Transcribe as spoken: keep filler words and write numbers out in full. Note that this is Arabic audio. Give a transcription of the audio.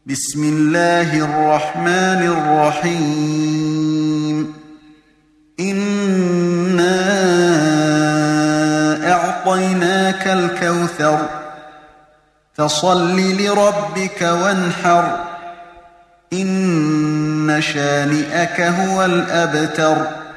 بسم الله الرحمن الرحيم إنا أعطيناك الكوثر فصل لربك وانحر إن شانئك هو الأبتر.